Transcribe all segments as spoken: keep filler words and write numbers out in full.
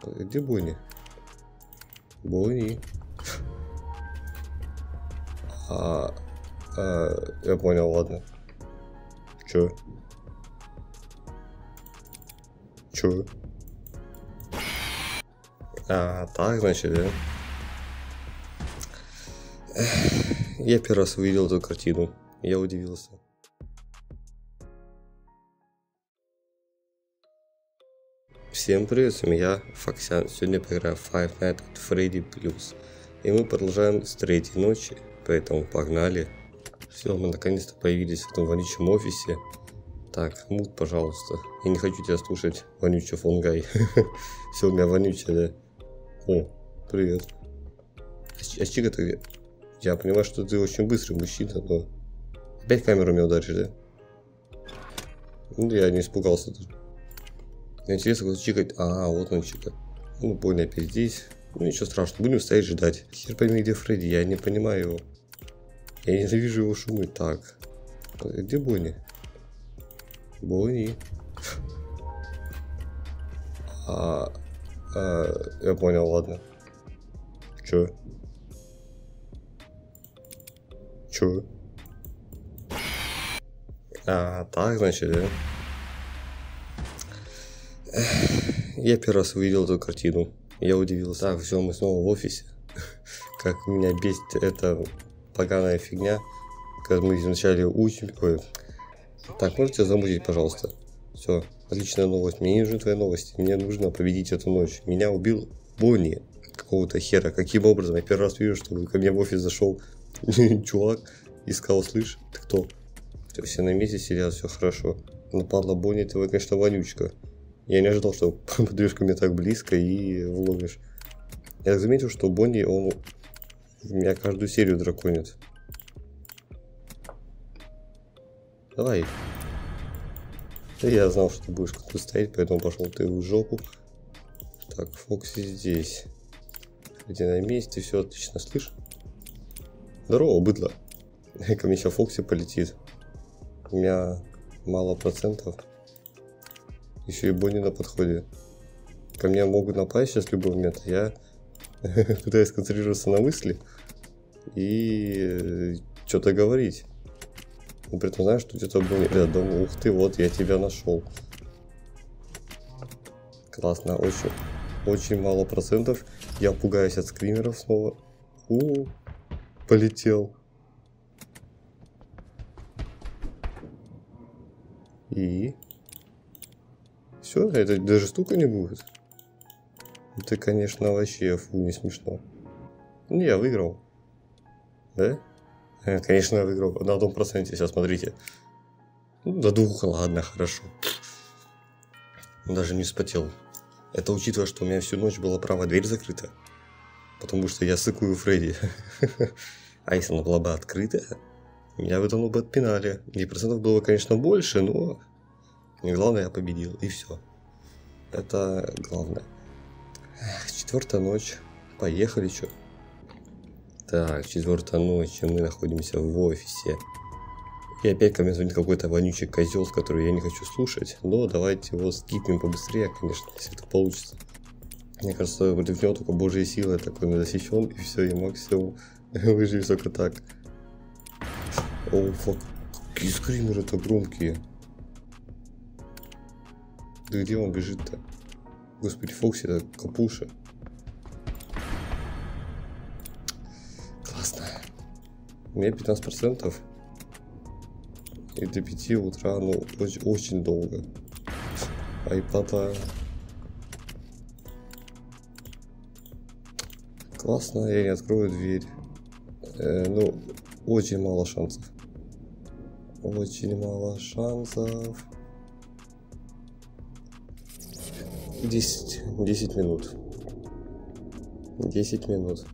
Где Бонни? Бонни. А, а, я понял, ладно. Чё? Чё? А, так, значит, да? Я первый раз увидел эту картину. Я удивился. Всем привет, с вами я, Фоксян. Сегодня поиграю в Five Nights at Freddy Plus. И мы продолжаем с третьей ночи, поэтому погнали. Все, мы наконец-то появились в этом вонючем офисе. Так, мут, пожалуйста. Я не хочу тебя слушать, вонючий фонгай. Все, у меня вонючее, да? О, привет. А чика ты где? Я понимаю, что ты очень быстрый мужчина, но... Опять камеру меня ударишь, да? Ну, я не испугался даже. Интересно, куда чикать. А, вот он чика. Ну, Бонни опять здесь. Ну, ничего страшного, будем стоять ждать. Хер пойми, где Фредди, я не понимаю его. Я ненавижу его шумы. Так, где Бонни? Бонни. А, а, я понял, ладно. Чё? Чё? А, так, значит, да? Я первый раз увидел эту картину. Я удивился. Так, все, мы снова в офисе. Как меня бесит эта поганая фигня. Когда мы вначале учим. Ой. Так, можете замутить, пожалуйста. Все, отличная новость. Мне не нужны твои новости. Мне нужно победить эту ночь. Меня убил Бонни. Какого-то хера. Каким образом? Я первый раз вижу, что ко мне в офис зашел чувак и сказал: слышь, ты кто? Все на месте сидят, все хорошо. Нападла Бонни, ты, конечно, вонючка. Я не ожидал, что подойдешь ко мне так близко и вломишь. Я заметил, что Бонни, он меня каждую серию драконит. Давай. Я знал, что ты будешь тут стоять, поэтому пошел ты в жопу. Так, Фокси здесь. Где на месте, все отлично, слышь? Здорово, быдло. Ко мне сейчас Фокси полетит. У меня мало процентов. Еще и Бонни на подходе. Ко мне могут напасть сейчас в любой момент. Я пытаюсь сконцентрироваться на мысли и что-то говорить. Но при этом знаю, что где-то Бонни рядом. Ух ты, вот я тебя нашел. Классно, очень, очень мало процентов. Я пугаюсь от скримеров снова. У, полетел. И... Все, это даже стука не будет. Это, конечно, вообще фу, не смешно. Не, я выиграл. Да? Э, конечно, я выиграл. На одном проценте. Сейчас смотрите. Ну, до двух, ладно, хорошо. Даже не вспотел. Это учитывая, что у меня всю ночь была правая дверь закрыта. Потому что я сыкую Фредди. А если она была бы открыта, меня бы давно бы отпинали. И процентов было, конечно, больше, но... Главное, я победил, и все. Это главное. Четвертая ночь. Поехали, что? Так, четвертая ночь, мы находимся в офисе. И опять ко мне звонит какой-то вонючий козел, который я не хочу слушать. Но давайте его скипнем побыстрее, конечно, если это получится. Мне кажется, против него только божья сила, такой незащищен, и все, и максимум выживет только так. О, фак. Какие скримеры-то громкие. Да где он бежит-то? Господи, Фокси, это капуша. Классно. У меня пятнадцать процентов. И до пяти утра, ну, очень, очень долго. Айпада. Классно, я не открою дверь. Э, ну, очень мало шансов. Очень мало шансов. десять, десять минут. десять минут.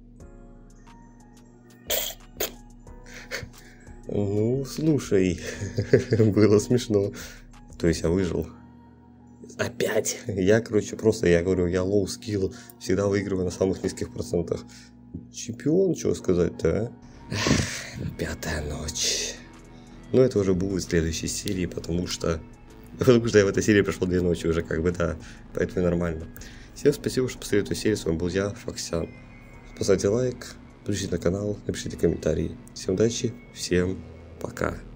Ну, слушай, было смешно. То есть я выжил. Опять. Я, короче, просто, я говорю, я low skill, всегда выигрываю на самых низких процентах. Чемпион, чего сказать-то, а? Пятая ночь. Но это уже будет в следующей серии, потому что... Потому что я в этой серии прошел две ночи уже, как бы, да. Поэтому нормально. Всем спасибо, что посмотрели эту серию. С вами был я, Фоксян. Поставьте лайк, подпишитесь на канал, напишите комментарии. Всем удачи, всем пока.